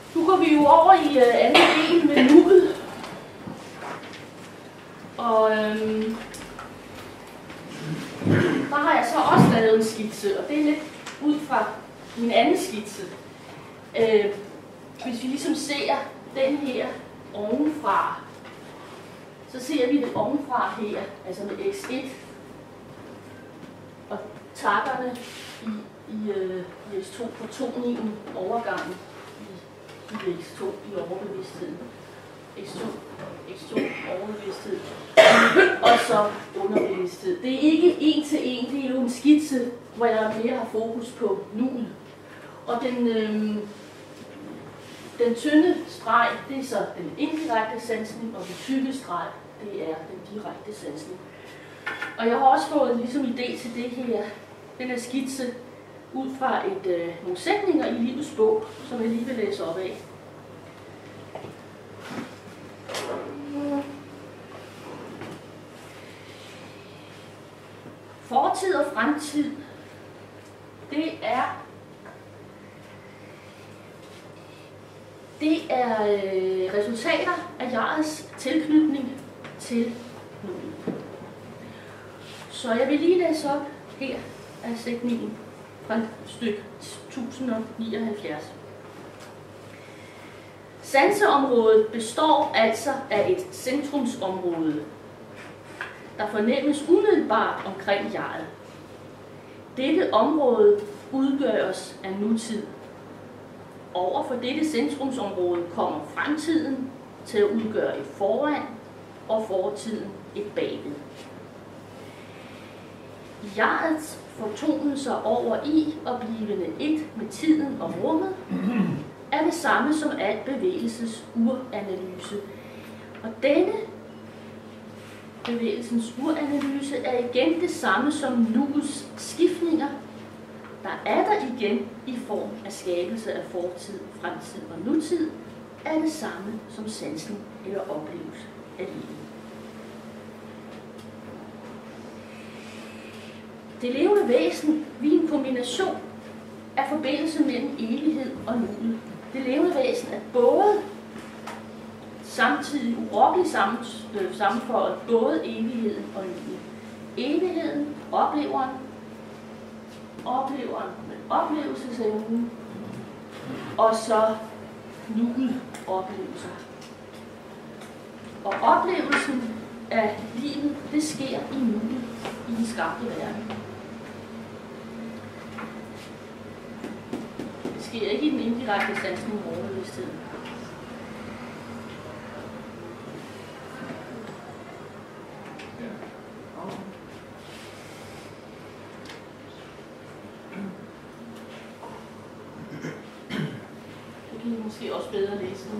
Nu går vi jo over i anden del med nuet. Og der har jeg så også lavet en skitse, og det er lidt ud fra min anden skitse. Hvis vi ligesom ser den her ovenfra, så ser vi det ovenfra her, altså med x1, og takkerne i x2 på toningen, overgangen i x2 i overbevidstheden. x2 overbevidsthed, og så underbevidsthed. Det er ikke en til en, det er jo en skitse, hvor jeg mere har fokus på nuet. Og den tynde streg, det er så den indirekte sansning, og den tykke streg, det er den direkte sansning. Og jeg har også fået ligesom idé til det her, den her skitse, ud fra nogle sætninger i livets bog, som jeg lige vil læse op af. Fortid og fremtid, det er resultater af jegets tilknytning til nuet. Så jeg vil lige læse op her af sætningen fra stykke 1079. Sanseområdet består altså af et centrumsområde, der fornemmes umiddelbart omkring jeget. Dette område udgøres af nutid. Over for dette centrumsområde kommer fremtiden til at udgøre et foran, og fortiden et bagved. Jeget fortoner sig over i og blivende et med tiden og rummet, er det samme som al bevægelses uranalyse. Og denne bevægelsens uranalyse er igen det samme som nuets skiftninger, der er der igen i form af skabelse af fortid, fremtid og nutid, er det samme som sansning eller oplevelse af livet. Det levende væsen vi er en kombination af forbindelse mellem evighed og nuet. Det levende væsen er både samtidig urokkeligt sammenføjet både evigheden og nuet. Evigheden, opleveren med oplevelsesevnen, og så nuet oplevelser. Og oplevelsen af livet, det sker i nuet, i den skabte verden. Det sker ikke i den indirekte sansning i overbevidstheden. Det kan I måske også bedre læse nu.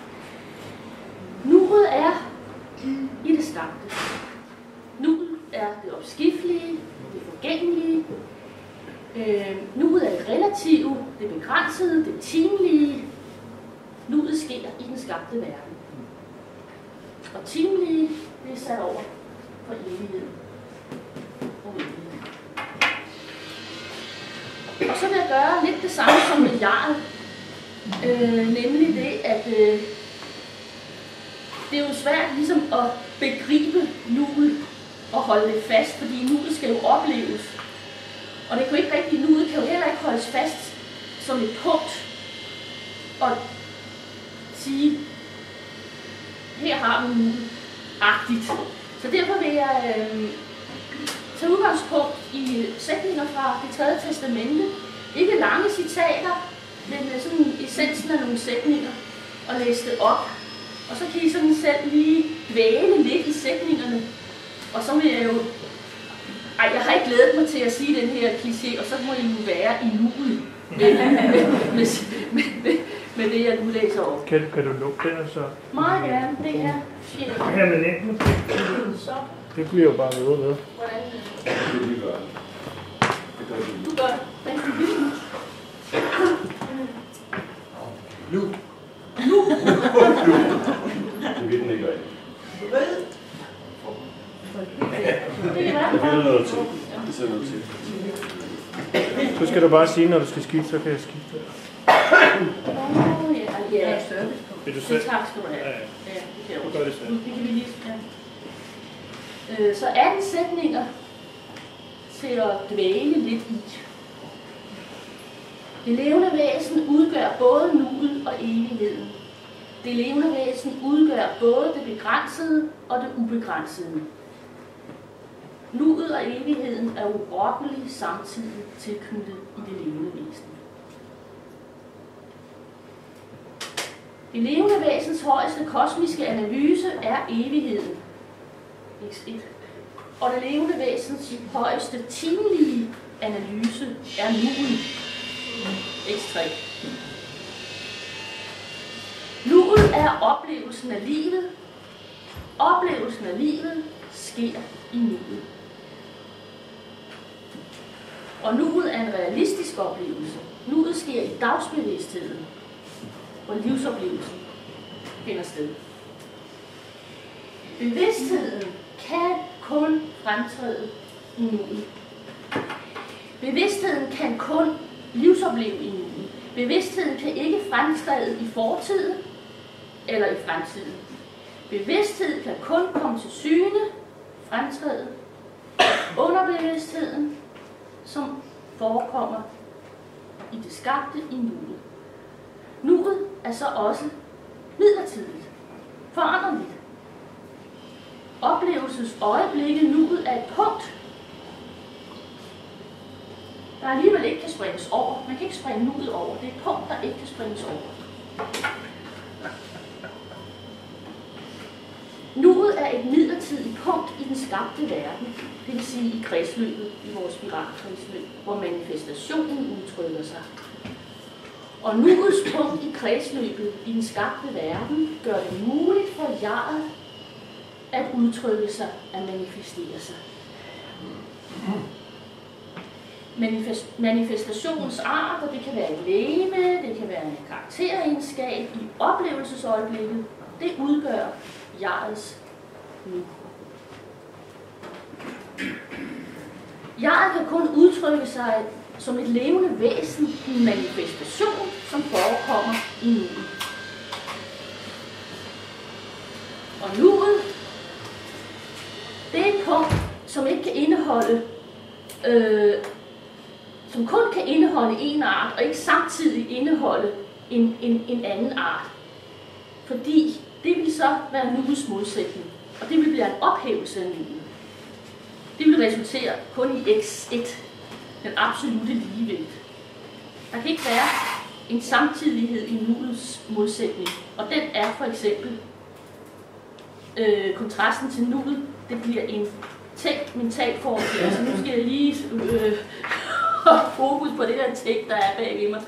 Nuet er i det skabte. Nuet er det opskiftelige, det forgængelige. Nuet er det relative, det begrænsede, det timelige. Nuet sker i den skabte verden. Og timelige, det er sat over for evigheden. Og så vil jeg gøre lidt det samme som med jeget. Nemlig det, at det er jo svært ligesom at begribe nuet og holde det fast, fordi nuet skal jo opleves. Og det kan jo ikke rigtig, nuet kan jo heller ikke holdes fast som et punkt og sige, her har vi nuet-agtigt. Så derfor vil jeg tage udgangspunkt i sætninger fra Det Tredje Testamente. Ikke lange citater, men sådan essensen af nogle sætninger, og læse det op. Og så kan I sådan selv lige dvæle lidt i sætningerne. Og så vil jeg jo... jeg har ikke glædet mig til at sige den her kliché, og så må I jo være i nuet med det, jeg nu læser op. Kan du lukke den, så? Meget gerne, det er shit. Ja, men ikke. Så. Det bliver jo bare ved. Hvordan? Det gør det. Du gør det. Nu. Det vil den ikke gøre. Det kan være. Det er noget til. Det ser noget til. Så skal du bare sige, når du skal skifte, så kan jeg skifte. Ja, service på. Vil du Det selv? tak skal du have. Ja, ja. Ja, det kan jeg Du også. gør det selv. Det kan vi lige... Ja. Så 18 sætninger til at dvæle lidt i. Det levende væsen udgør både nuet og evigheden. Det levende væsen udgør både det begrænsede og det ubegrænsede. Nuet og evigheden er urokkeligt samtidig tilknyttet i det levende væsen. Det levende væsens højeste kosmiske analyse er evigheden. X1. Og det levende væsens højeste timelige analyse er nuet. X3. Nuet er oplevelsen af livet. Oplevelsen af livet sker i nuet. Og nuet er en realistisk oplevelse. Nuet sker i dagsbevidstheden, hvor livsoplevelsen finder sted. Bevidstheden kan kun fremtræde i nuet. Bevidstheden kan kun livsopleve i nuet. Bevidstheden kan ikke fremtræde i fortiden eller i fremtiden. Bevidsthed kan kun komme til syne, fremtræde under bevidstheden, som forekommer i det skabte i nuet. Nuet er så også midlertidigt, foranderligt. Oplevelsesøjeblikket nuet er et punkt, der alligevel ikke kan springes over. Man kan ikke springe nuet over. Det er et punkt, der ikke kan springes over. Nuet er et midlertidigt punkt i den skabte verden, det vil sige i kredsløbet, i vores spiralkredsløb, hvor manifestationen udtrykker sig. Og nuets punkt i kredsløbet i den skabte verden gør det muligt for jeget at udtrykke sig, at manifestere sig. Manifestationens art, og det kan være et legeme, det kan være en karakteregenskab i oplevelsesøjeblikket, det udgør jegets nu. Jeget kan kun udtrykke sig som et levende væsen i en manifestation, som forekommer i nuet. Og nuet, det er et punkt, som ikke kan indeholde, som kun kan indeholde en art, og ikke samtidig indeholde en anden art. Fordi det vil så være nuets modsætning, og det vil blive en ophævelse af nuet. Det vil resultere kun i x1, den absolute ligevægt. Der kan ikke være en samtidighed i nuets modsætning, og den er for eksempel kontrasten til nuet, det bliver en tænkt mental forestilling. Så nu skal jeg lige have fokus på det der tænkt, der er bagved mig.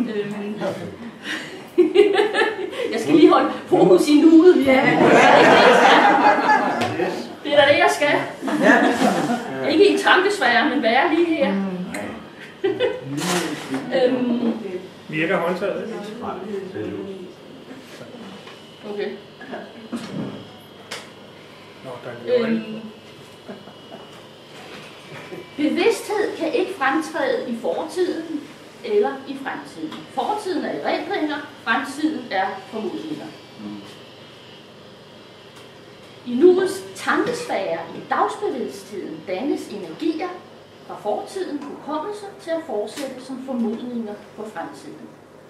Jeg skal lige holde fokus i nuet. Ja. Det er da det, jeg skal. Ikke i tankesfære, men være lige her. Virker håndtaget? Okay. Nå, der er en Bevidsthed kan ikke fremtræde i fortiden eller i fremtiden. Fortiden er erindringer, fremtiden er formodninger. I nuets tankesfære i dagsbevidstheden dannes energier fra fortiden hukommelse til at fortsætte som formodninger på fremtiden.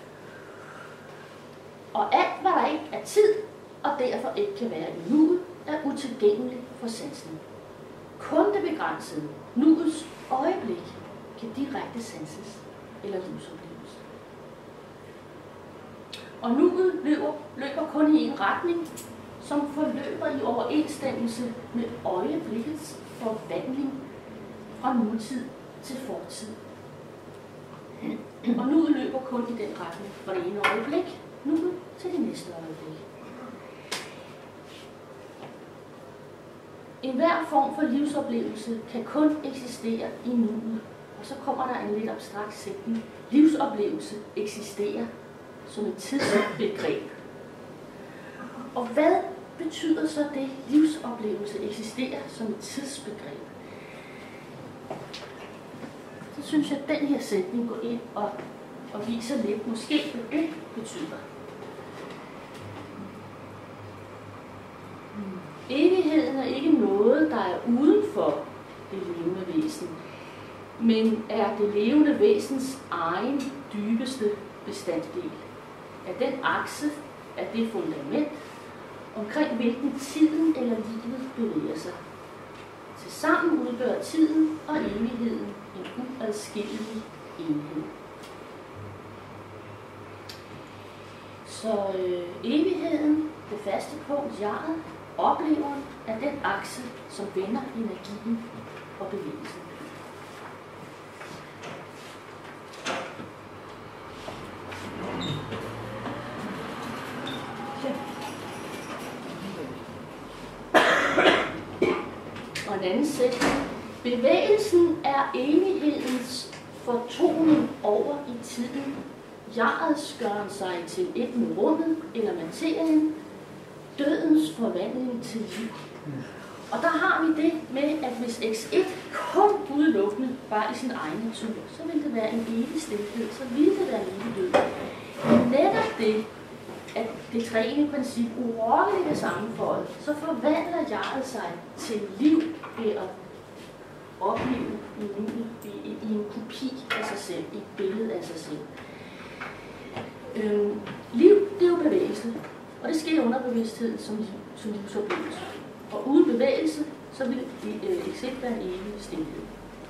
Og alt, hvad der ikke er tid, og derfor ikke kan være i nuet, er utilgængeligt for sansen. Kun det begrænsede, nuets øjeblik, kan direkte sanses eller livsopleves. Og nuet løber kun i en retning, som forløber i overensstemmelse med øjeblikkets forvandling fra nutid til fortid. Og nuet løber kun i den retning fra det ene øjeblik, nuet til det næste øjeblik. En hver form for livsoplevelse kan kun eksistere i nuet. Og så kommer der en lidt abstrakt sætning. Livsoplevelse eksisterer som et tidsbegreb. Og hvad betyder så det, livsoplevelse eksisterer som et tidsbegreb? Så synes jeg, at den her sætning går ind og viser lidt, måske hvad det betyder. noget, der er uden for det levende væsen, men er det levende væsens egen dybeste bestanddel. Er den akse, er det fundament, omkring hvilken tiden eller livet bevæger sig. Tilsammen udgør tiden og evigheden en uadskillelig enhed. Så evigheden, det faste punkt, jeget, oplever er den akse, som vender energien og bevægelsen. Og en anden sætning. Bevægelsen er evighedens fortoning over i tiden. Jeget gør sig til et med rummet eller materien, dødens forvandling til liv. Og der har vi det med, at hvis X1 kun udelukkende var i sin egen natur, så ville det være en evig stilhed, så ville det være en evig død. Men netop det, at det træende princip urokkeligt er sammenføjet, så forvandler jeget sig til liv ved at opleve i en kopi af sig selv, i et billede af sig selv. Liv, det er jo bevægelse, og det sker under bevidstheden som livsoplevelse. Og uden bevægelse, så vil X1 være en evig stilhed.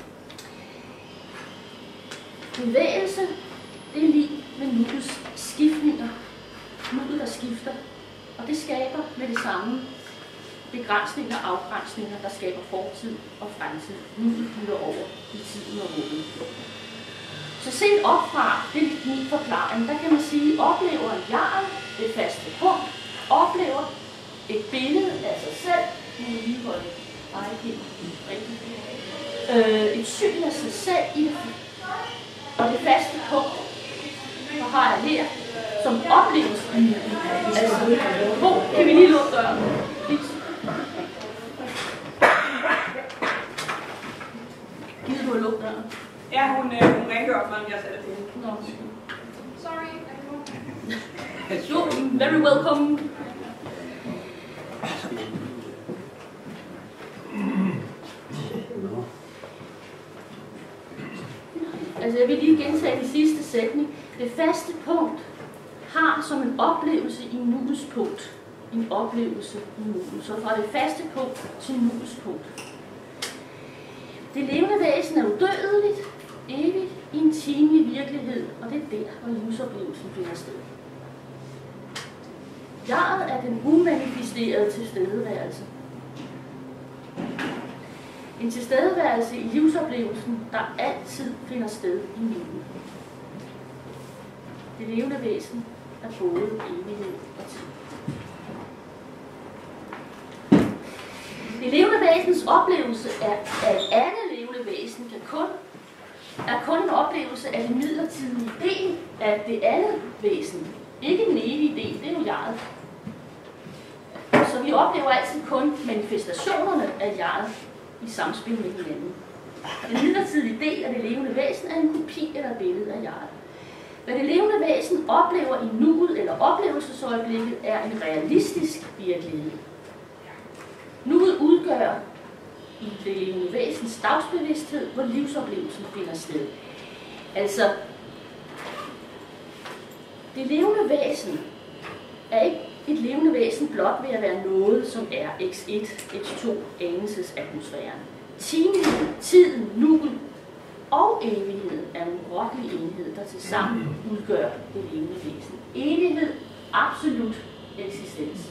Bevægelse, det er lige med nuets skiftninger. Nuet, der skifter, og det skaber med det samme begrænsninger og afgrænsninger, der skaber fortid og fremtid. Nuet flytter over i tiden og rummet. Så set opfra, det er min forklaring, der kan man sige, oplever jeget det faste punkt, oplever et billede af sig selv, et syn af sig selv i det, og det faste punkt, så har jeg her, som opleves. Altså, hvor kan vi lige lukke døren? Gider du at lukke døren? Ja, hun rengør mig, jeg satte det ind. No. Sorry, You're very welcome. Altså, jeg vil lige gentage den sidste sætning. Det faste punkt har som en oplevelse i nuets punkt. En oplevelse i nuet. Så fra det faste punkt til nuets punkt. Det levende væsen er udødeligt, evigt, i en timelig virkelighed, og det er der, hvor livsoplevelsen finder sted. Jeget er den umanifesterede tilstedeværelse. En tilstedeværelse i livsoplevelsen, der altid finder sted i nuet. Det levende væsen er både evighed og tid. Det levende væsens oplevelse af et andet levende væsen er kun en oplevelse af den midlertidige del af det andet væsen. Ikke den evige del, det er jo jeget. Så vi oplever altid kun manifestationerne af jeget i samspil med hinanden. Den midlertidige del af det levende væsen er en kopi eller billede af jeget. Hvad det levende væsen oplever i nuet eller oplevelsesøjeblikket er en realistisk virkelighed. Nuet udgør i det levende væsens dagsbevidsthed, hvor livsoplevelsen finder sted. Altså, det levende væsen er ikke et levende væsen blot ved at være noget, som er X1, X2, anelsesatmosfæren. Tiden, nuet og evigheden er en urokkelig enhed, der tilsammen udgør det levende væsen. Evighed, absolut eksistens.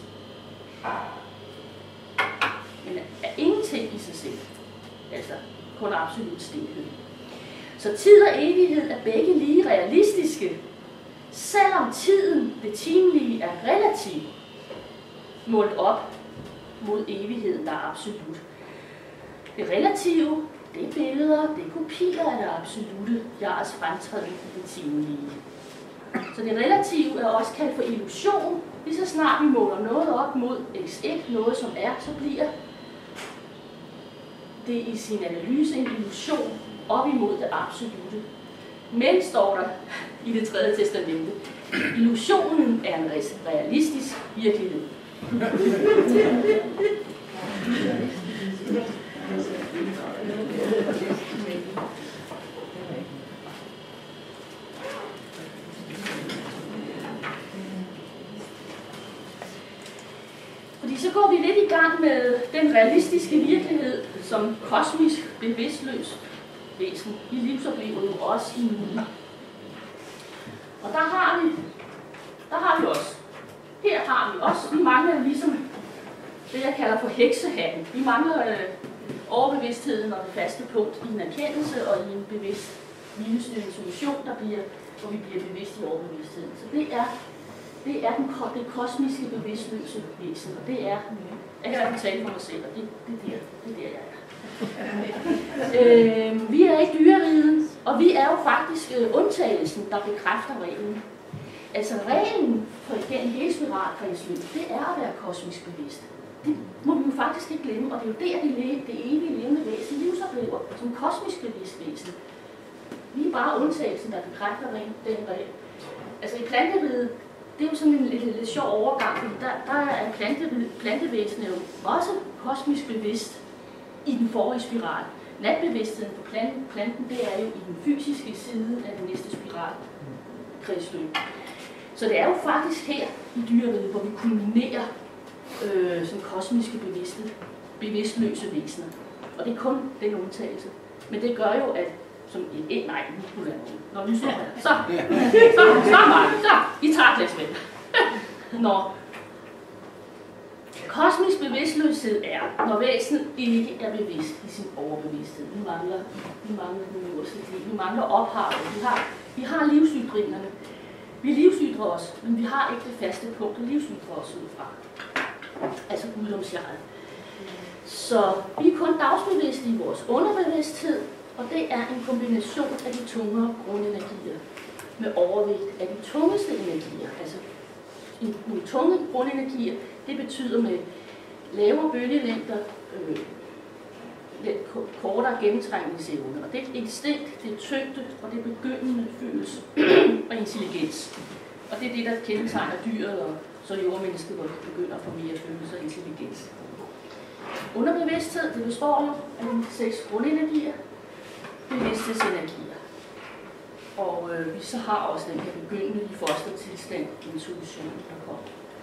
Men er ingenting i sig selv. Altså kun absolut stilhed. Så tid og evighed er begge lige realistiske, selvom tiden, det timelige, er relativt målt op mod evigheden, der er absolut. Det relative, det er billeder, det er kopier af det absolute, jegets fremtræden i det timelige. Så det relative er også kaldt for illusion. Lige så snart vi måler noget op mod X1, noget som er, så bliver det i sin analyse en illusion op imod det absolute. Men står der i det 3. testamente, illusionen er en realistisk virkelighed. så går vi lidt i gang med den realistiske virkelighed som kosmisk bevidstløs væsen. Vi livsoplever jo også i nuet. Og der har vi også. Her har vi også. Vi mangler ligesom det, jeg kalder for heksehatten. Vi mangler overbevidstheden og det faste punkt i en erkendelse og i en bevidst viljestyret solution, hvor vi bliver bevidst i overbevidstheden. Så det er det kosmiske bevidstløse væsen, og det er, jeg kan ikke tale for mig selv, og det er der jeg er. Vi er i dyreriget, og vi er jo faktisk undtagelsen, der bekræfter reglen. Altså reglen for igennem hele spiralkredsløb, det er at være kosmisk bevidst. Det må vi jo faktisk ikke glemme, og det er jo der, det evige levende væsen livsoplever, som kosmisk bevidst væsen. Vi er bare undtagelsen, der bekræfter den regel. Altså i planteriget, det er jo sådan en lidt sjov overgang, fordi der er plantevæsenet jo også kosmisk bevidst i den forrige spiral. Natbevidstheden på planten, det er jo i den fysiske side af den næste spiralkredsløb. Så det er jo faktisk her i dyreriget, hvor vi kulminerer som kosmiske bevidstløse væsener. Og det er kun den undtagelse. Men det gør jo, at som et nej, nu skulle jeg når nu står jeg. Så, vi tager glas vand. Når kosmisk bevidstløshed er, når væsenet ikke er bevidst i sin overbevidsthed. Vi mangler ophavet. Vi har livsytringerne. Vi livsytrer os, men vi har ikke det faste punkt at livsytre os ud fra. Altså guddomsjeget. Så vi er kun dagsbevidste i vores underbevidsthed, og det er en kombination af de tungere grundenergier med overvægt af de tungeste energier. Altså de tunge grundenergier, det betyder med lavere bølgelængder, kortere gennemtrængningsevne. Og det er instinkt, det er tyngde, og det er begyndende følelse og intelligens. Og det er det, der kendetegner dyret, og så jordmennesket, hvor det begynder at få mere følelse og intelligens. Underbevidsthed, det består jo af de 6 grundenergier, bevidsthedsenergier. Og vi så har også den her begyndende i fostertilstand, intuition, der kommer.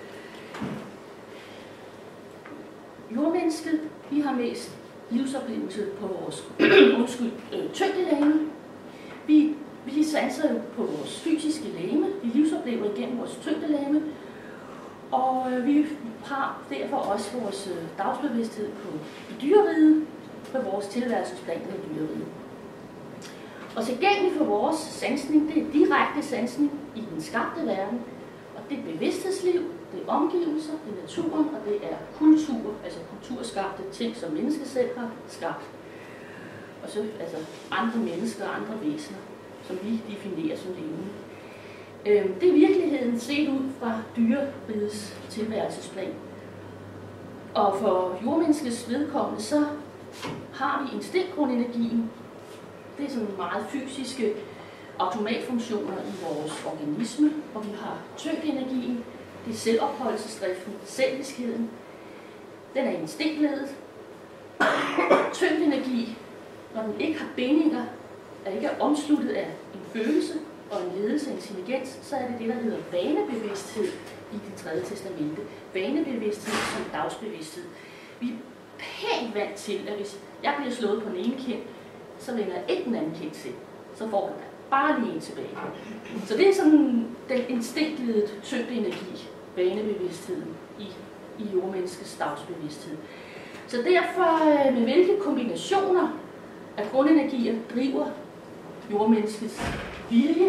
Jordmennesket, vi har mest livsoplevelse på vores tyngdelegeme. Vi sanser jo på vores fysiske legeme. Vi livsoplever igennem vores tyngdelegeme. Og vi har derfor også vores dagsbevidsthed på dyreriget, på vores tilværelsesplan i dyreriget. Og tilgængelig for vores sansning, det er direkte sansning i den skabte verden. Og det er bevidsthedsliv, det er omgivelser, det er naturen, og det er kultur, altså kulturskabte ting, som mennesket selv har skabt. Og så altså andre mennesker og andre væsener, som vi definerer som levende. Det er virkeligheden set ud fra dyrerigets tilværelsesplan. Og for jordmenneskets vedkommende, så har vi instinktgrundenergien. Det er sådan meget fysiske automatfunktioner i vores organisme, og vi har tyngdenergien, det er selvopholdelsesdriften, selviskheden. Den er instinktledet. Tyngdenergi, når den ikke har bindinger, er ikke omsluttet af en følelse og en ledelse af intelligens, så er det det, der hedder vanebevidsthed i det 3. testamente. Vanebevidsthed som dagsbevidsthed. Vi er pænt vant til, at hvis jeg bliver slået på den ene kind, så vender jeg ikke den anden kind til. Så får den bare lige en tilbage. Så det er sådan den instinktledede tyngdeenergi, vanebevidstheden i jordmenneskets dagsbevidsthed. Så derfor, med hvilke kombinationer af grundenergier driver jordmenneskets vilje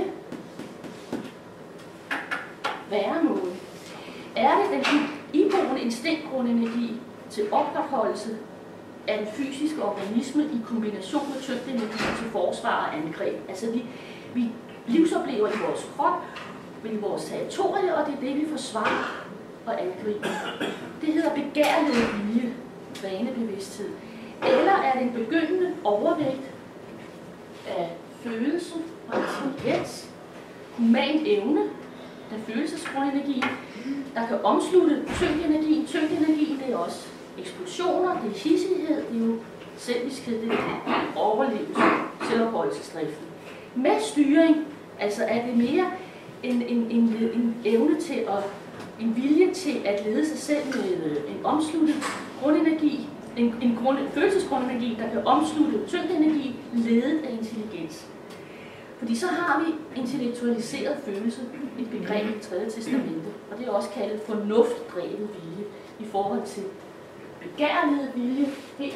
væremåde? Er det den iboende instinktgrundenergi til opretholdelse af den fysiske organisme i kombination med tyngdeenergi til forsvar og angreb? Altså vi livsoplever i vores krop, i vores territorie, og det er det, vi forsvarer og angriber. Det hedder begærlighed, vilje, vanebevidsthed. Eller er det en begyndende overvægt af følelse og intelligens, human evne, den følelsesgrundenergi, der kan omslutte tyngdeenergien. Tyngdeenergien, det er også eksplosioner, det er hissighed, det er jo selviskhed, det er overlevelse, selvopholdelsesdriften. Med styring, altså er det mere en evne til en vilje til at lede sig selv med en omsluttet grundenergi, en følelsesgrundenergi, der kan omslutte tyngdenergi, ledet af intelligens. Fordi så har vi intellektualiseret følelse, et begreb i 3. testamente, og det er også kaldet fornuftdrevet vilje i forhold til begærlighed vilje her,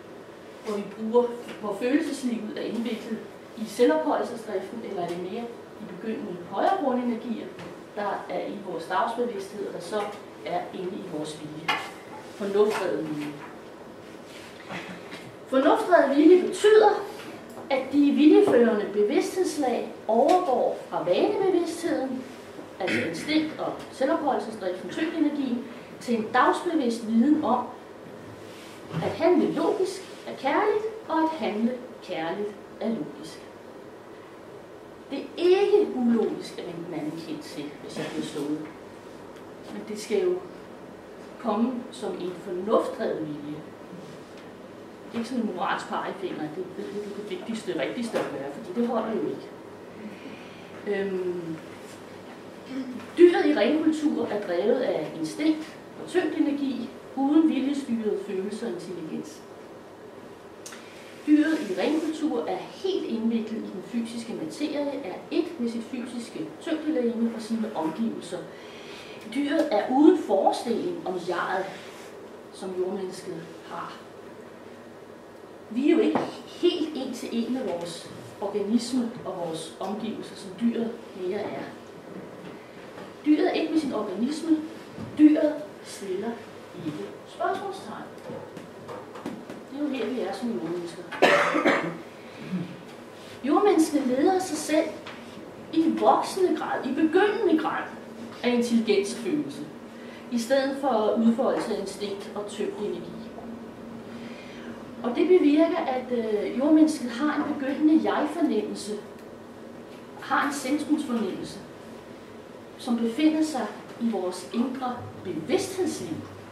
hvor følelseslivet er indviklet i selvophøjelsesdriften, eller er det mere i begyndende højere grundenergier, der er i vores dagsbevidsthed, og der så er inde i vores vilje. Fornuftdrevet vilje. Fornuftdrevet vilje betyder, at de viljeførende bevidsthedslag overgår fra vanebevidstheden, altså instinkt og selvophøjelsesdriften, tyngdenergien, til en dagsbevidst viden om, at handle logisk er kærligt, og at handle kærligt er logisk. Det er ikke ulogisk at vende den anden kendt til, hvis jeg bliver slået. Men det skal jo komme som en fornuftdrevet vilje. Det er ikke sådan en moralsk pegefinger, det er det vigtigste og rigtigste at gøre, fordi det holder jo ikke. Dyret i renkultur er drevet af instinkt og tyngdenergi, uden viljestyret følelse og intelligens. Dyret i renkultur er helt indviklet i den fysiske materie, er et med sit fysiske tyngdelegeme og sine omgivelser. Dyret er uden forestilling om jeget, som jordmennesket har. Vi er jo ikke helt en til en med vores organisme og vores omgivelser, som dyret mere er. Dyret er ikke med sin organisme. Dyret stiller ikke spørgsmålstegn. Det er jo her, vi er som jordmennesker. Jordmennesket leder sig selv i voksende grad, i begyndende grad af intelligensfølelse, i stedet for udfoldelse af instinkt og tyngdenergi. Og det bevirker, at jordmennesket har en begyndende jeg-fornemmelse, har en centrumsfornemmelse, som befinder sig i vores indre bevidsthedsliv.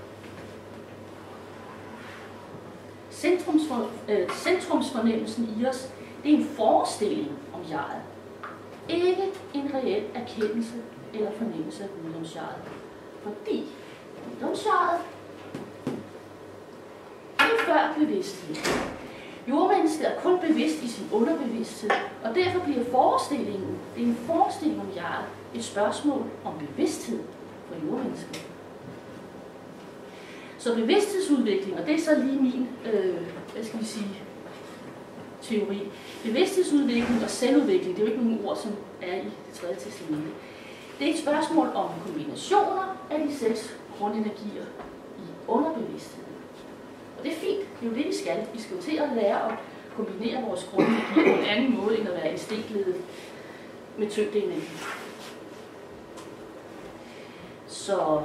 Centrumsfornemmelsen i os, det er en forestilling om jeget. Ikke en reel erkendelse eller fornemmelse af guddomsjeget. Fordi guddomsjeget er før bevidsthed. Jordmennesket er kun bevidst i sin underbevidsthed, og derfor bliver forestillingen, det er en forestilling om jeget, et spørgsmål om bevidsthed for jordmennesket. Så bevidsthedsudvikling, og det er så lige min, teori. Bevidsthedsudvikling og selvudvikling, det er jo ikke nogle ord, som er i det 3. testamente. Det er et spørgsmål om kombinationer af de 6 grundenergier i underbevidstheden. Og det er fint, det er jo det, vi skal. Vi skal jo til at lære at kombinere vores grundenergier på en anden måde, end at være instinktledet med tyngdeenergi. Så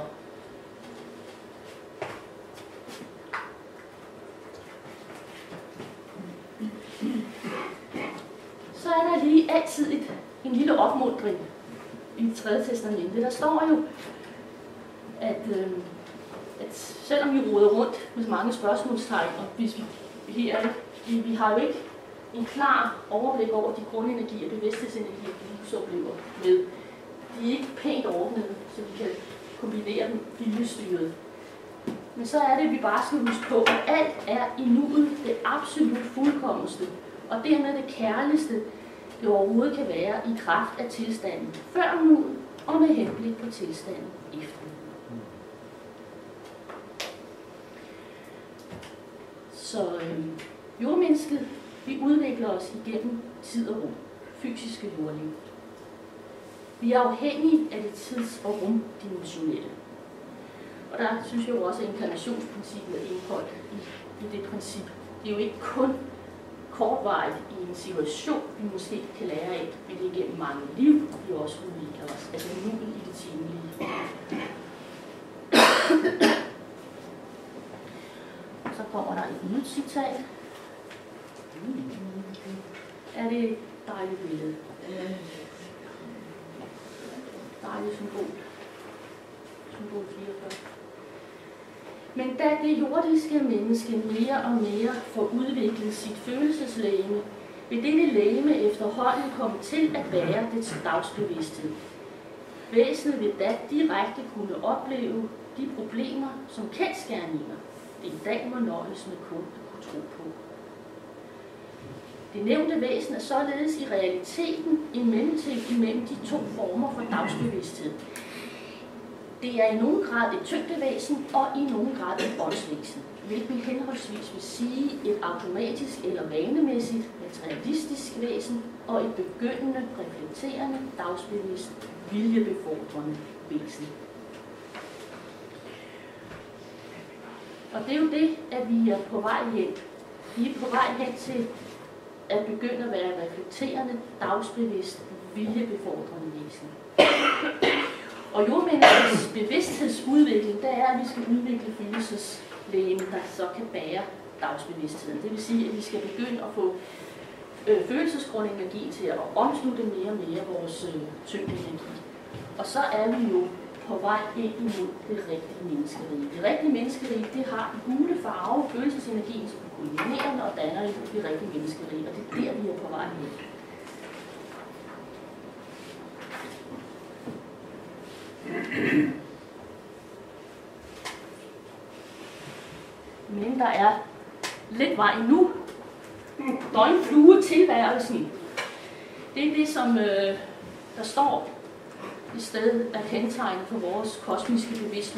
er der lige altid en lille opmuntring i det 3. testamente. Der står jo, at selvom vi roder rundt med mange spørgsmålstegn, og hvis vi har jo ikke en klar overblik over de grundenergier, bevidsthedsenergier, vi livsoplever med. De er ikke pænt ordnet, så vi kan kombinere dem viljestyret. Men så er det, at vi bare skal huske på, at alt er i nuet det absolut fuldkommenste, og dermed det kærligste, det overhovedet kan være i kraft af tilstanden før nuet og med henblik på tilstanden efter. Så jordmennesket, vi udvikler os igennem tid og rum, fysiske jordliv. Vi er afhængige af det tids- og rumdimensionelle. Og der synes jeg jo også, at inkarnationsprincippet er indholdt i det princip. Det er jo ikke kun kortvarigt i en situation, vi måske kan lære af, men det er igennem mange liv, vi også udvikler os. Altså nuet i det timelige. Så kommer der et nyt citat. Er det et dejligt billede? Dejligt symbol. Symbol 44. Men da det jordiske menneske mere og mere får udviklet sit følelseslegeme, vil dette legeme efterhånden komme til at være dets dagsbevidsthed. Væsenet vil da direkte kunne opleve de problemer som kendsgerninger, det i dag må nøjes med kun at kunne tro på. Det nævnte væsen er således i realiteten en mellemting imellem de to former for dagsbevidsthed. Det er i nogen grad et tyngdevæsen og i nogen grad et åndsvæsen, hvilket henholdsvis vil sige et automatisk eller vanemæssigt materialistisk væsen og et begyndende, reflekterende, dagsbevidst, viljebefordrende væsen. Og det er jo det, at vi er på vej hen. Vi er på vej hen til at begynde at være reflekterende, dagsbevidst, viljebefordrende væsen. Og jordmændenes bevidsthedsudvikling, det er, at vi skal udvikle følelseslægen, der så kan bære dagsbevidstheden. Det vil sige, at vi skal begynde at få følelsesgrundenergi til at omslutte mere og mere vores tyngdenergi. Og så er vi jo på vej ind imod det rigtige menneskerige. Det rigtige menneskerige, det har en gule farve, følelsesenergien, som er kulminerende og danner det rigtige menneskerige, og det er der, vi er på vej hen. Men der er lidt vej nu. Døgnfluetilværelsen. Det er det, som der står i stedet af kendetegnet for vores kosmiske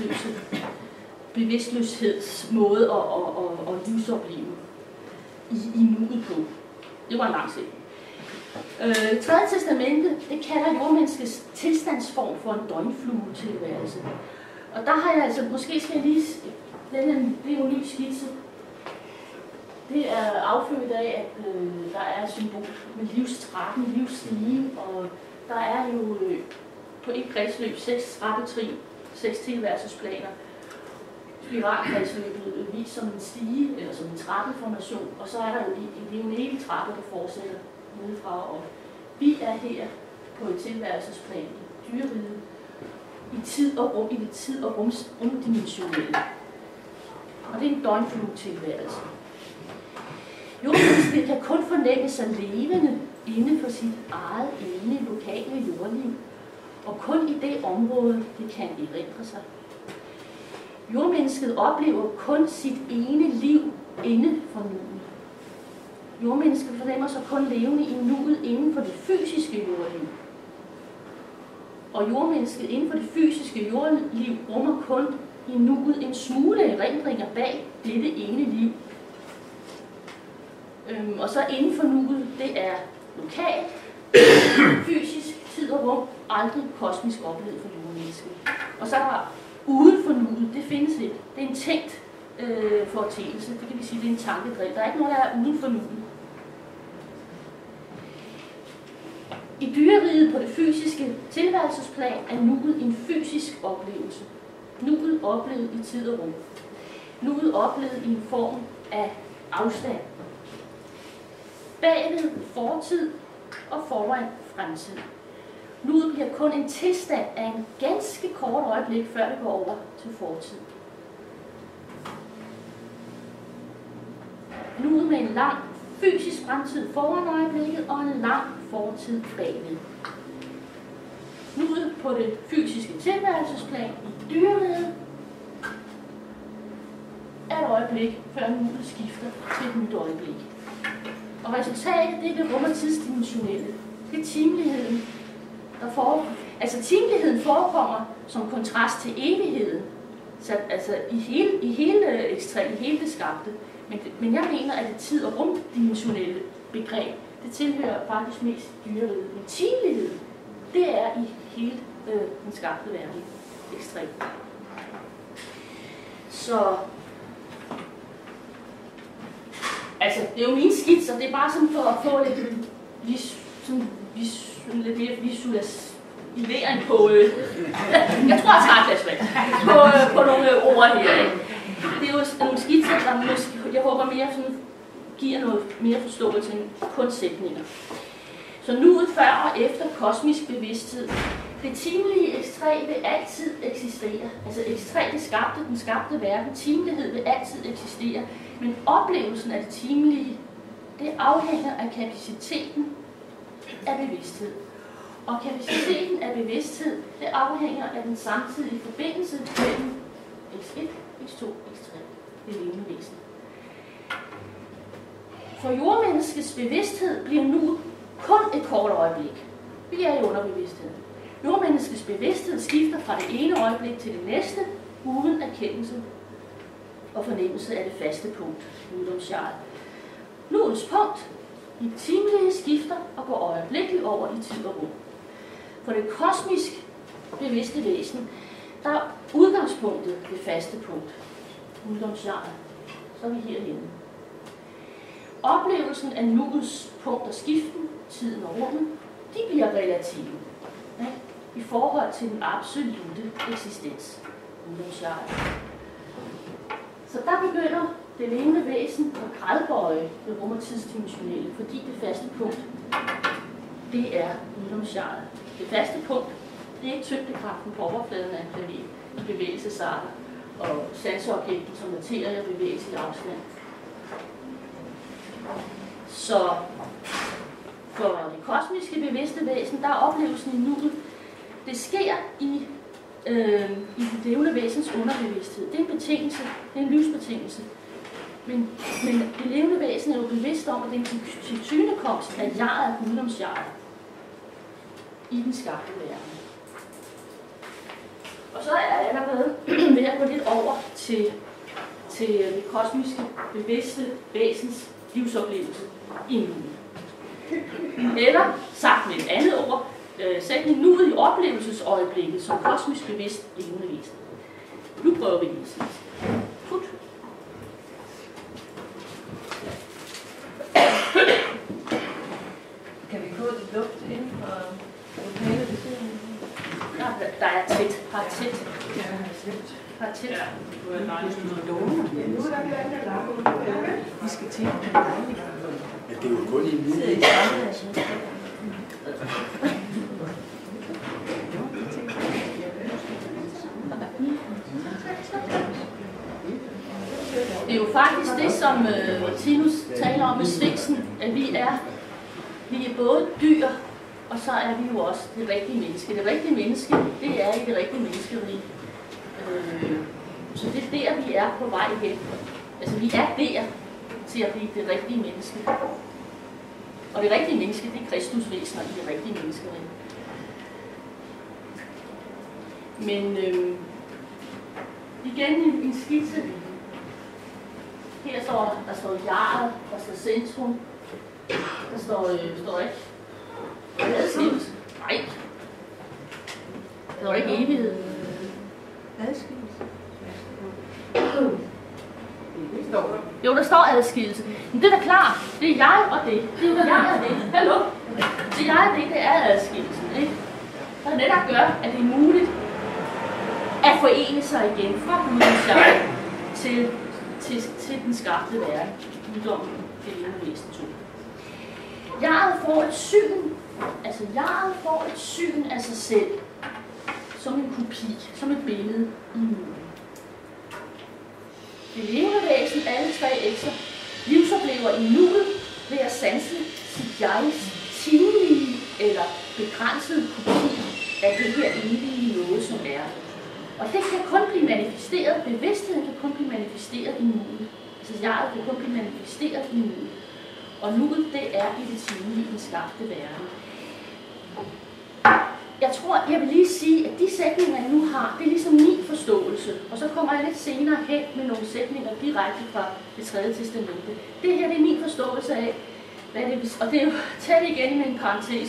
bevidstløshedsmåde at livsopleve i nuet på. Det var en lang sætning. Tredje testamente, det kalder jordmenneskets tilstandsform for en døgnfluetilværelse. Og der har jeg altså, måske skal jeg lige, det er en ny skitse. Det er affødt af, at der er et symbol med livstrappen, livsstige, og der er jo på et kredsløb 6 trappetrin, 6 tilværelsesplaner. Spiralkredsløbet vist som en stige, eller som en trappeformation, og så er der jo en evig trappe, der fortsætter nedefra og vi er her på et tilværelsesplan i dyreriget, i tid og rum, i det tid- og rumdimensionelle. Og det er en døgnfluetilværelse. Jordmennesket kan kun fornemme sig levende inden for sit eget ene lokale jordliv, og kun i det område, det kan erindre sig. Jordmennesket oplever kun sit ene liv inde for nuet. Jordmennesket fornemmer sig kun levende i nuet inden for det fysiske jordliv. Og jordmennesket inden for det fysiske jordliv rummer kun i nuet en smule erindringer bag dette ene liv. Og så inden for nuet, det er lokalt, fysisk, tid og rum, aldrig kosmisk oplevet for jordmennesket. Og så er der uden for nuet, det findes ikke. Det er en tænkt foretagelse, det kan vi sige, det er en tankedrift. Der er ikke noget, der er uden for nuet. I dyreriget på det fysiske tilværelsesplan er nuet en fysisk oplevelse. Nuet oplevet i tid og rum. Nuet oplevet i en form af afstand. Bagved fortid og foran fremtid. Nuet bliver kun en tilstand af en ganske kort øjeblik, før det går over til fortid. Nuet med en lang fysisk fremtid foran øjeblikket og en lang fortid bagved. Nuet på det fysiske tilværelsesplan i dyreriget er et øjeblik, før nuet skifter til et nyt øjeblik. Og resultatet, det er det rum- og tidsdimensionelle. Det er timeligheden, der forekommer. Altså timeligheden forekommer som kontrast til evigheden. Så, altså i hele ekstremt, i hele det skabte. Men jeg mener, at det tid- og rumdimensionelle begreb, det tilhører faktisk mest dyreriget. Men timeligheden, det er i hele den skabte verden ekstremt. Så altså, det er jo mine skitser, det er bare sådan for at få lidt mere visualisering på, jeg tror, jeg tager et glas vand, på nogle ord her. Det er jo nogle skitser, der måske, jeg håber mere sådan, giver noget mere forståelse end kun sætninger. Så nuet før og efter kosmisk bevidsthed. Det timelige ekstrem vil altid eksistere. Altså ekstrem, den skabte verden, timelighed vil altid eksistere. Men oplevelsen af det timelige, det afhænger af kapaciteten af bevidsthed. Og kapaciteten af bevidsthed, det afhænger af den samtidige forbindelse mellem x1, x2, x3, det levende væsen. For jordmenneskets bevidsthed bliver nu kun et kort øjeblik. Vi er i underbevidstheden. Jordmenneskets bevidsthed skifter fra det ene øjeblik til det næste, uden erkendelse og fornemmelse af det faste punkt, guddomsjaret. Nuets punkt i det timelige skifter og går øjeblikkeligt over i tid og rum. For det kosmisk bevidste væsen, der er udgangspunktet det faste punkt, guddomsjaret. Så er vi herhenne. Oplevelsen af nuets punkt og skiften, tiden og rummet, de bliver relative, ja, i forhold til den absolute eksistens, guddomsjaret. Så der begynder det levende væsen at gradbøje det rum- og tidsdimensionelle, fordi det faste punkt, det er guddomsjaret. Det faste punkt, det er ikke tyngdekraften på overfladen af en planet, bevægelsesarter og sanseobjekter som materie og bevægelse i afstand. Så for det kosmiske bevidste væsen, der er oplevelsen i nuet, det sker i det levende væsens underbevidsthed. Det er en betingelse, det er en livsbetingelse. Men det levende væsen er jo bevidst om, at det er en tilsynekomst af jaret af guddomsjaret i den skabte verden. Og så er jeg allerede ved at gå lidt over til det kosmiske bevidste væsens livsoplevelse i nuet. Eller sagt med et andet ord, sætning nuet i oplevelsesøjeblikket som kosmisk bevidst levende væsen. Nu prøver vi lige sidst. Put. Kan vi få det luft inden for lokalet ved siden? Der er tæt. Har tæt. Har tæt. Ja, nu er der vi skal til at have dejligt. Ja, det er jo kun i en Sidder i samme. Det er jo faktisk det, som Tinus taler om med sfinksen, at vi er både dyr, og så er vi jo også det rigtige menneske. Det rigtige menneske, det er i det rigtige menneskerige. Så det er der, vi er på vej hen. Altså, vi er der til at blive det rigtige menneske. Og det rigtige menneske, det er Kristusvæsener i det rigtige menneskerige. Men igen en skitse. Her står der jaret, der står centrum, der står ikke adskillelse. Nej. Der står ikke evighed. Adskillelse. Jo, der står adskillelse. Men det er da klart. Det er jeg og det. Det er jo jeg og det. Hallo? Det er jeg og det er adskillelsen, ikke? Der netop gør, at det er muligt at forene sig igen fra guddomsjaret til den skabte verden. Guddommen, det levende væsen 2. Jaret får et syn af sig selv som en kopi, som et billede i nuet. Det levende væsen, alle tre ekser, livsoplever i nuet ved at sanse sit jegs timelige eller begrænsede kopi af det her evige noget, som er. Og det kan kun blive manifesteret, bevidstheden kan kun blive manifesteret i nuet. Altså jeget kan kun blive manifesteret i nuet. Og nuet, det er i det timelige, den skabte verden. Jeg tror, jeg vil lige sige, at de sætninger, jeg nu har, det er ligesom min forståelse. Og så kommer jeg lidt senere hen med nogle sætninger direkte fra det 3. testamente. Det her, det er min forståelse af, hvad det, og det er jo tæt igen med en parentes,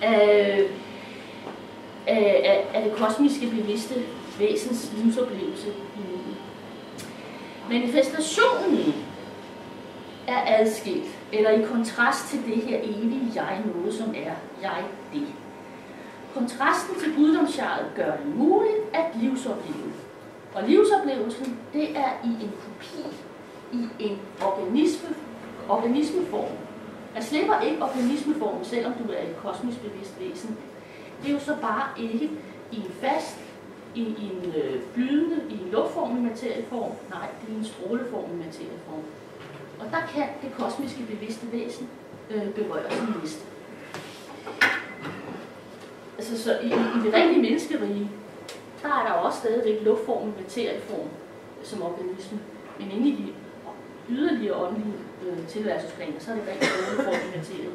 af det kosmiske bevidste væsens livsoplevelse i nuet. Manifestationen er adskilt, eller i kontrast til det her evige jeg noget, som er jeg det. Kontrasten til guddomsjaret gør det muligt at livsopleve. Og livsoplevelsen, det er i en kopi, i en organismeform. Man slipper ikke organismeformen, selvom du er et kosmisk bevidst væsen. Det er jo så bare ikke i en fast, i en flydende, i en luftform i materieform. Nej, det er en stråleform i materieform. Og der kan det kosmiske bevidste væsen berøre sin næste. Altså, så i det rigtige menneskerige, der er der også stadigvæk luftformen, materieform som organisme. Men inde i de yderligere åndelige tilværelsesplaner, så er det rigtig form i materie.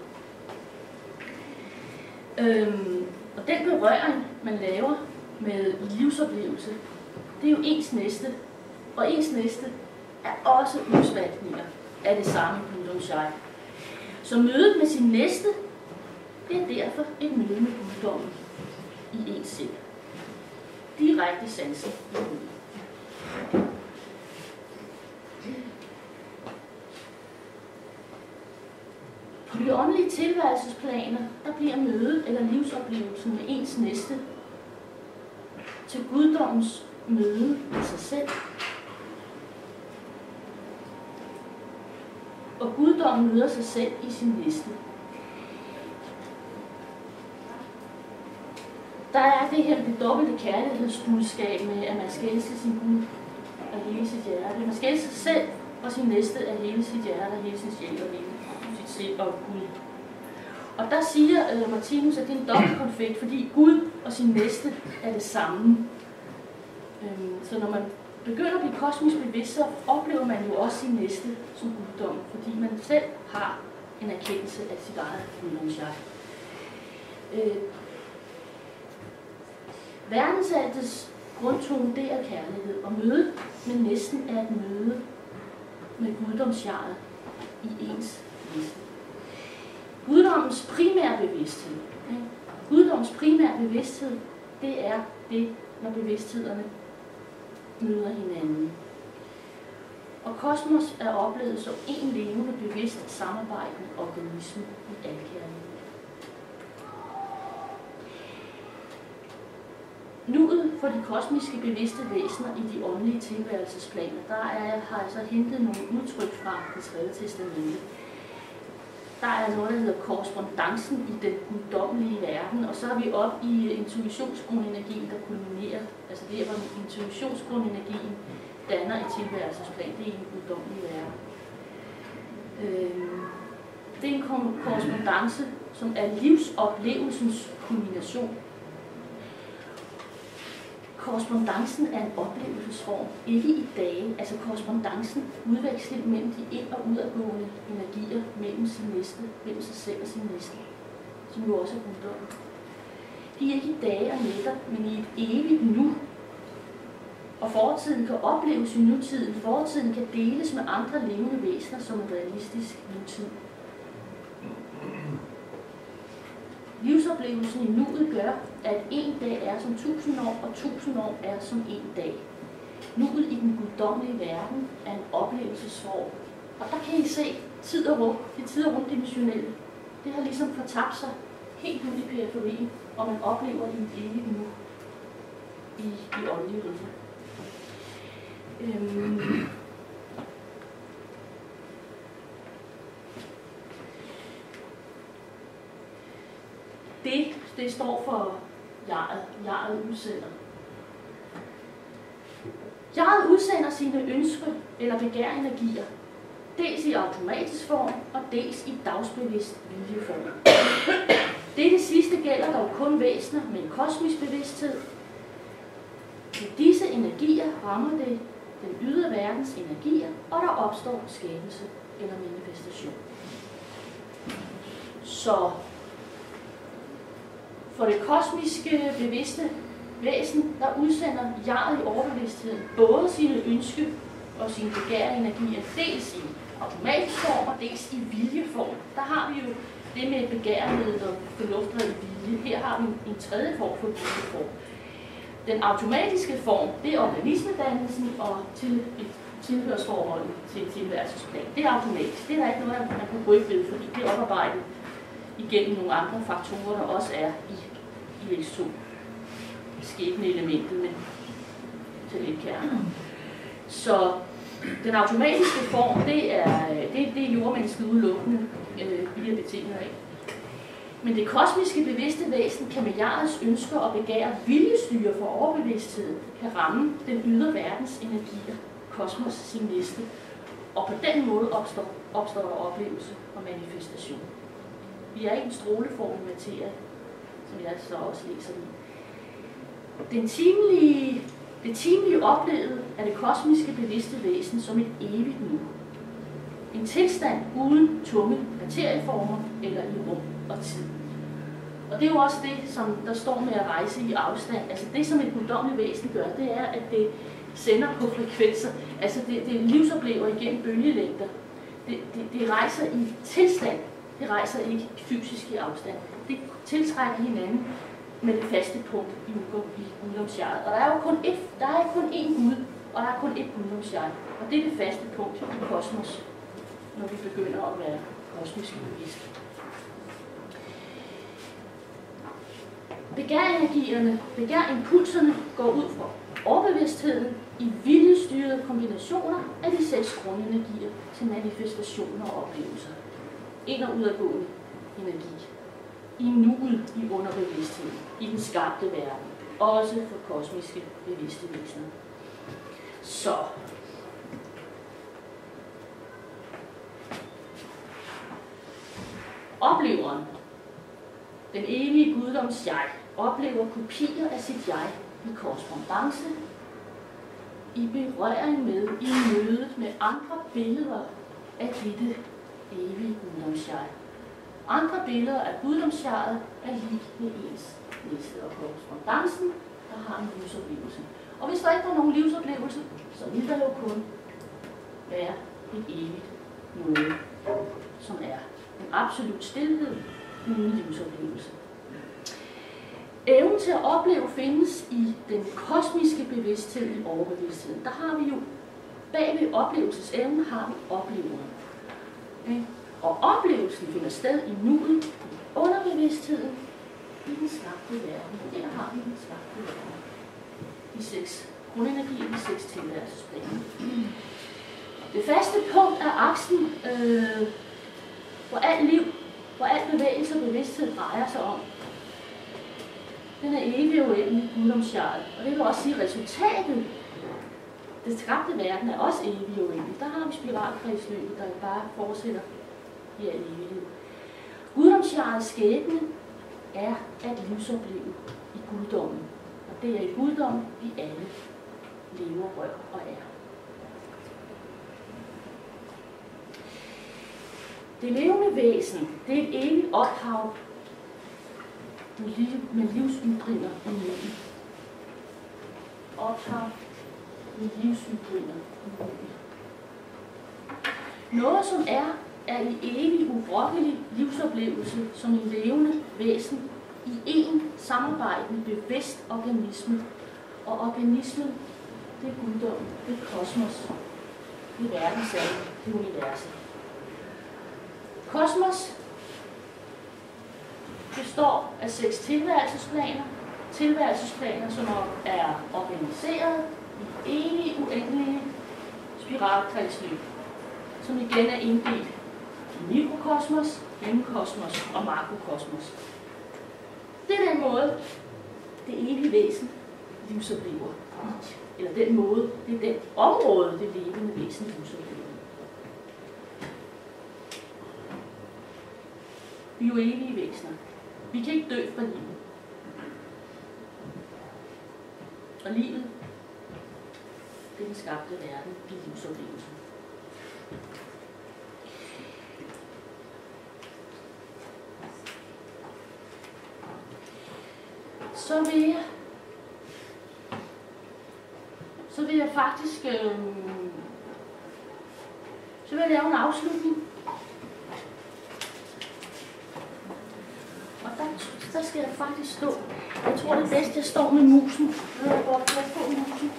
Og den berøring, man laver med livsoplevelse, det er jo ens næste. Og ens næste er også udsvalgninger af det samme guddoms-jeg. Så mødet med sin næste, det er derfor et møde med guddommen i ens sind. Direkte sansen i hovedet. På de åndelige tilværelsesplaner, der bliver mødet eller livsoplevelsen med ens næste til guddommens møde med sig selv. Og guddommen møder sig selv i sin næste. Der er det her det dobbelte kærlighedsbudskab med, at man skal elske sin Gud af hele sit hjerte. Man skal elske sig selv og sin næste af hele sit hjerte, af hele sin sjæl og hele sit sind og Gud. Og der siger Martinus, at det er en dobbeltkonflikt, fordi Gud og sin næste er det samme. Så når man begynder at blive kosmisk bevidst, så oplever man jo også sin næste som guddom, fordi man selv har en erkendelse af sit eget guddoms-jeg. Verdensaltets grundtone, det er kærlighed, og mødet med næsten er et møde med guddomsjeget i ens næste. Guddommens primære bevidsthed. Guddommens primære bevidsthed, det er det, når bevidsthederne møder hinanden. Og kosmos er oplevet som en levende, bevidst samarbejdende organisme i alkærlighed. Nuet for de kosmiske bevidste væsener i de åndelige tilværelsesplaner, har jeg så hentet nogle udtryk fra det tredje testamente. Der er noget, der hedder korrespondancen i den guddommelige verden, og så er vi oppe i intuitionsgrundenergien, der kulminerer. Altså det, hvor intuitionsgrundenergien danner et tilværelsesplan, det er en guddommelig verden. Det er en korrespondance, som er livsoplevelsens kulmination. Korrespondancen er en oplevelsesform, ikke i dage. Altså korrespondancen, udveksling mellem de ind- og udadgående energier mellem sin næste, mellem sig selv og sin næste, som jo også er guddommen. De er ikke i dage og nætter, men i et evigt nu. Og fortiden kan opleves i nutiden. Fortiden kan deles med andre levende væsener som en realistisk nutid. Livsoplevelsen i nuet gør, at en dag er som 1000 år, og 1000 år er som en dag. Nuet i den guddommelige verden er en oplevelsesform. Og der kan I se tid og rum, det tid- og rumdimensionelle. Det har ligesom fortabt sig helt ud i periferien, og man oplever det i et evigt nu i de åndelige riger. Det står for jeget. Jeget udsender. Jeget udsender sine ønsker eller begærenergier, dels i automatisk form og dels i dagsbevidst viljeform. Det sidste gælder dog kun væsener med en kosmisk bevidsthed. Med disse energier rammer det den ydre verdens energier, og der opstår skabelse eller manifestation. Så for det kosmiske bevidste væsen, der udsender jeget i overbevidstheden både sine ønsker og sine begærenergier, dels i automatisk form og dels i viljeform. Der har vi jo det med begærenhed og fornuftdrevet vilje. Her har vi en tredje form for viljeform. Den automatiske form, det er organismedannelsen og tilhørsforholdet til et tilværelsesplan. Det er automatisk. Det er der ikke noget, man kan rykke ved, fordi det er oparbejdet igennem nogle andre faktorer, der også er i X2. Skæbne-elementet med talentkerner. Så den automatiske form, det er jordmennesket udelukkende via betinget af. Men det kosmiske bevidste væsen kan med jegets ønsker og begære viljestyre for overbevidstheden, kan ramme den ydre verdens energier, kosmos sin næste, og på den måde opstår der oplevelse og manifestation. Vi er ikke en stråleform materie, som jeg så også læser i. Det timelige oplevede af det kosmiske bevidste væsen som et evigt nu. En tilstand uden tunge materieformer eller i rum og tid. Og det er jo også det, som der står med at rejse i afstand. Altså det, som et guddommeligt væsen gør, det er, at det sender på frekvenser. Altså det livsoplever igennem bølgelængder. Det rejser i tilstand. Det rejser ikke fysisk i afstand. Det tiltrækker hinanden med det faste punkt i guddomsjeget. Og der er jo kun én Gud, og der er kun ét guddomsjeg. Og det er det faste punkt i kosmos, når vi begynder at være kosmisk bevidste. Begærimpulserne går ud fra overbevidstheden i viljestyrede kombinationer af de 6 grundenergier til manifestationer og oplevelser. Ind- og udadgående energi. I nuet i underbevidstheden, i den skabte verden. Også for kosmiske bevidste væsener. Så. Opleveren, den evige guddoms jeg, oplever kopier af sit jeg i korrespondance, i berøring med, i mødet med andre billeder af dette evige guddoms jeg. Andre billeder af guddomsjeget er lig med ens næste, og korrespondancen, der har en livsoplevelse. Og hvis der ikke er nogen livsoplevelse, så vil der jo kun være et evigt noget, som er en absolut stilhed uden livsoplevelse. Evnen til at opleve findes i den kosmiske bevidsthed i overbevidstheden. Der har vi jo, bag ved oplevelsesevnen har vi opleveren. Okay? Og oplevelsen finder sted i nuet, i underbevidstheden, i den skabte verden. Der har vi den skabte verden. De 6 grundenergier, de 6 tilværelsesplaner. Det faste punkt er aksen, hvor alt liv, hvor al bevægelse og bevidsthed drejer sig om. Den er evig og uendelig guddomsjeget. Og det vil også sige, at resultatet, det skabte verden, er også evig og uendelig. Der har vi spiralkredsløbet, der bare fortsætter i al evighed. Guddomsjegets skæbne er at livsopleve i guddommen. Og det er i guddommen, vi alle lever, rør og er. Det levende væsen, det er et evigt ophav med livsytringer i nuet. Ophav med livsytringer i nuet. Noget, som er i evig urokkelig livsoplevelse som en levende væsen i én samarbejdende bevidst organisme. Og organismen, det er guddommen, det er kosmos, det er verdensalven, det er universet. Kosmos består af 6 tilværelsesplaner. Tilværelsesplaner, som er organiseret i evige, uendelige spiralkredsløb, som igen er inddelt i mikrokosmos, mellemkosmos og makrokosmos. Det er den måde, det evige væsen livsoplever i. Eller den måde, det er den område, det levende væsen livsoplever. Vi er jo evige væsener. Vi kan ikke dø fra livet. Og livet, det er den skabte verden, det er livsoplevelsen. Så vil jeg faktisk så vil jeg lave en afslutning. Og der skal jeg faktisk stå. Jeg tror, det er bedst, jeg står med musen. Jeg går godt på musen.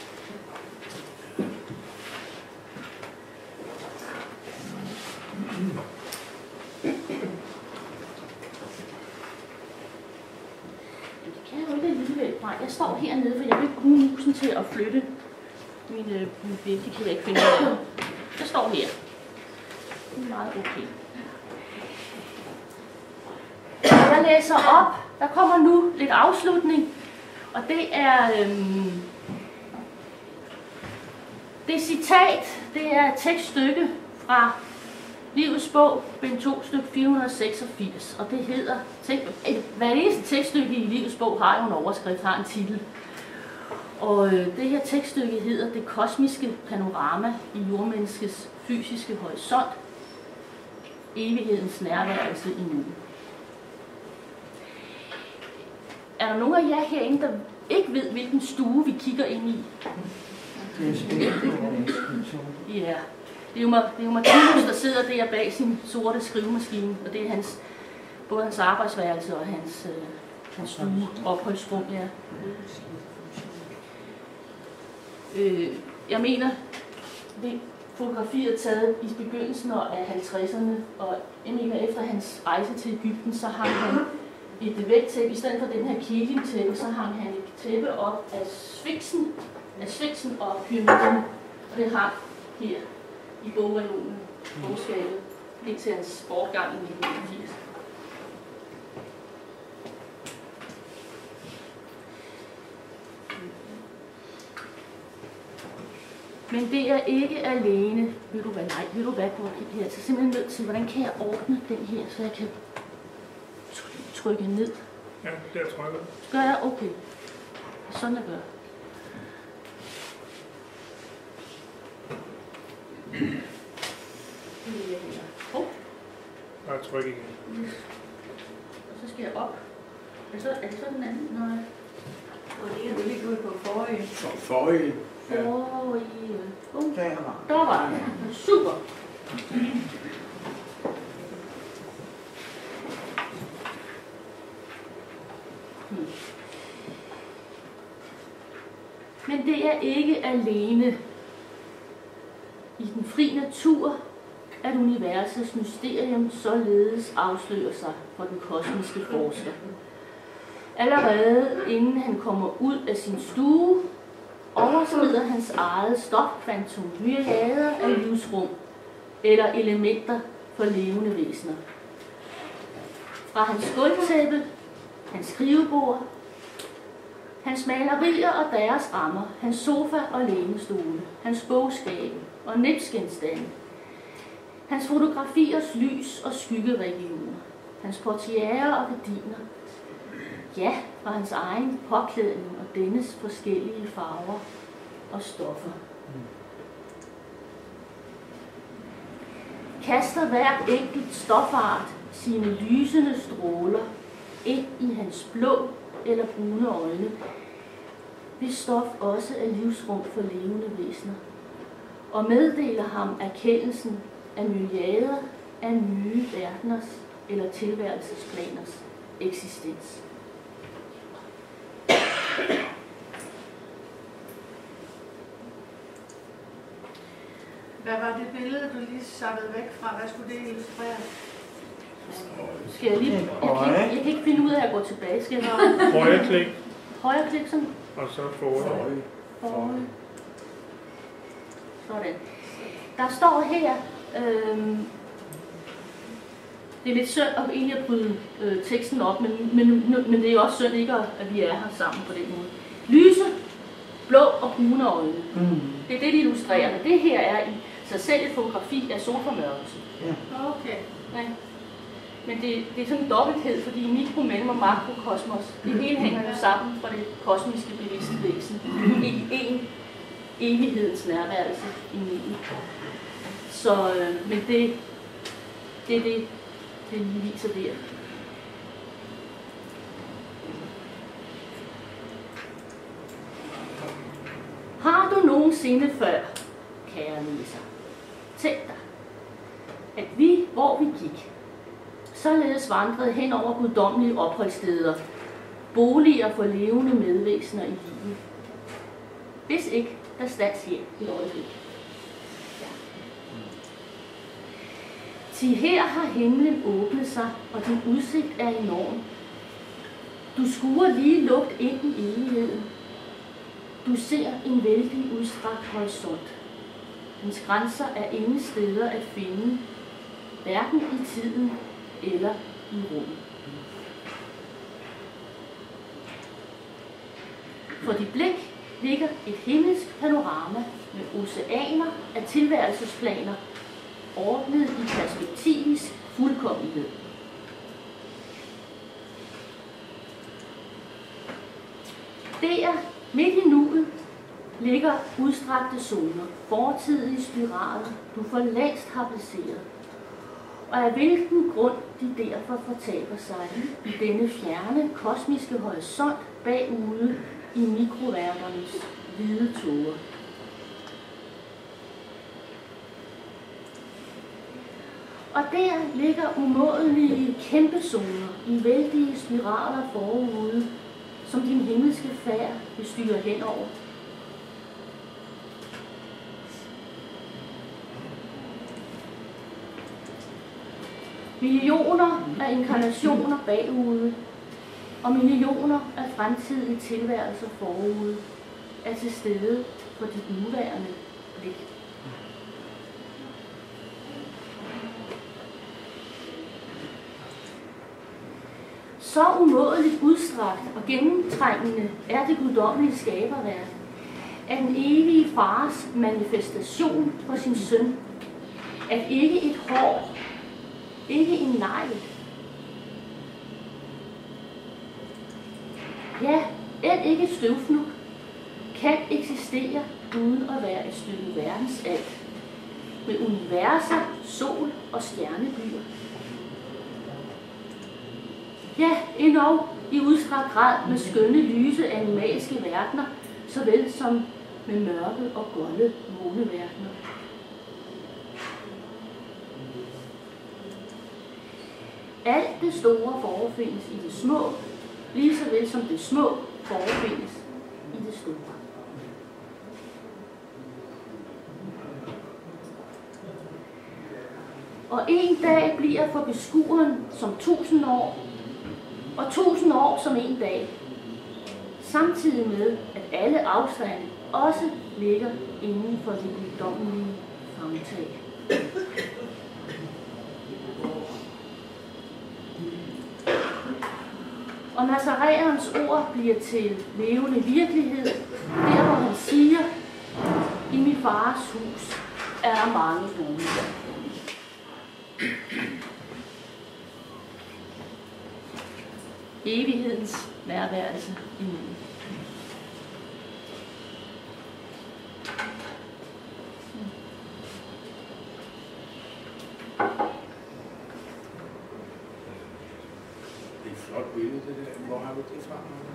Jeg står hernede, for jeg vil ikke bruge musen til at flytte min billede. Det kan jeg ikke finde ud af. Jeg står her. Det er meget okay. Jeg læser op. Der kommer nu lidt afslutning. Og det er det citat. Det er et tekststykke fra Livets bog, bind 2, stykke 486, og det hedder, hver eneste tekststykke i Livets bog har jo en overskrift, har en titel. Og det her tekststykke hedder Det kosmiske panorama i jordmenneskets fysiske horisont, evighedens nærværelse i nuet. Er der nogen af jer herinde, der ikke ved, hvilken stue vi kigger ind i? Ja. Det er jo Martinus, der sidder der bag sin sorte skrivemaskine, og det er både hans arbejdsværelse og hans stue, opholdsrum, ja. Jeg mener, det fotografiet er taget i begyndelsen af 50'erne, og jeg mener, efter hans rejse til Egypten, så hang han et vægtæppe, i stedet for den her kilingtæppe, så hang han et tæppe op af Sfinksen og pyramiderne, og det hang her i bogskabet, indtil hans bortgang i 1980. Men det er ikke alene, ved du hvad, på her, så simpelthen nødt til, hvordan kan jeg ordne den her, så jeg kan trykke ned. Ja, det er trykket. Gør jeg? Okay. Sådan jeg gør. Og tryk igen. Og så skal jeg op. Er det så den anden? Nej. Og det er jo lige gået på forrige. Forrige. Der var den. Super. Men det er ikke alene i den fri natur, at universets mysterium således afslører sig for den kosmiske forsker. Allerede inden han kommer ud af sin stue, overskrider hans eget stofkvantum myriader af livsrum eller elementer for levende væsener. Fra hans gulvtæppe, hans skrivebord, hans malerier og deres rammer, hans sofa og lænestole, hans bogskabe og nipsgenstande, hans fotografiers lys og skyggeregioner, hans portierer og gardiner, ja, fra hans egen påklædning og dennes forskellige farver og stoffer. Kaster hvert enkelt stofart sine lysende stråler ind i hans blå eller brune øjne, hvis stof også er livsrum for levende væsener, og meddeler ham erkendelsen af myriader af nye verdeners eller tilværelsesplaners eksistens. Hvad var det billede, du lige sappede væk fra? Hvad skulle det illustrere? Skal jeg lige... Jeg kan ikke finde ud af at gå tilbage. Skal jeg Højre klik. Højre klik sådan? Og så forrige. Sådan. Der står her... det er lidt synd at egentlig at bryde teksten op, men det er jo også synd ikke, at vi er her sammen på den måde. Lyse, blå og brune øjne. Det er det, de illustrerer. Det her er i sig selv et fotografi af solformørkelse. Ja. Okay. Ja. Men det er sådan en dobbelthed, fordi mikro, mellem og makrokosmos, det hele hænger jo sammen fra det kosmiske bevidste væsen i en evighedens nærværelse i nuet. Så, men det er det viser der. Har du nogensinde før, kære læser, tænkt dig, at vi, hvor vi gik, således vandrede hen over guddommelige opholdssteder, boliger for levende medvæsener i livet? Hvis ikke, der stands her i øjeblik. Til her har himlen åbnet sig, og din udsigt er enorm. Du skuer lige lugt ind i evigheden. Du ser en vældig udstrakt horisont. Dens grænser er ingen steder at finde, hverken i tiden eller i rummet. For dit blik ligger et himmelsk panorama med oceaner af tilværelsesplaner ordnet i perspektivisk fuldkommenhed. Der, midt i nuet, ligger udstrakte zoner, fortidige spiraler, du for længst har placeret. Og af hvilken grund de derfor fortaber sig i denne fjerne kosmiske horisont bagude i mikroværternes hvide tåger. Og der ligger umådelige kæmpezoner i vældige spiraler forude, som din himmelske færd vil styre henover. Millioner af inkarnationer bagude, og millioner af fremtidige tilværelser forude, er til stede for dit nuværende blik. Så umådeligt udstrakt og gennemtrængende er det guddommelige skaberværk, at den evige fars manifestation for sin søn, at ikke et hår, ikke en negl, ja, end ikke et støvfnug, kan eksistere uden at være et stykke verdensalt, med universer, sol og stjernebyer. Ja, endnu i udstrakt grad med skønne, lyse animalske verdener, såvel som med mørke og golde måneverdener. Alt det store forefindes i det små, lige så vel som det små forefindes i det store. Og en dag bliver for beskueren som 1000 år, og 1000 år som en dag, samtidig med, at alle afstande også ligger inden for det guddommelige favntag. Og Nazareerens ord bliver til levende virkelighed, der hvor han siger, i min fars hus er der mange boliger. Evighedens nærværelse i nuet. Det er et flot billede, det der. Hvor har du det fra?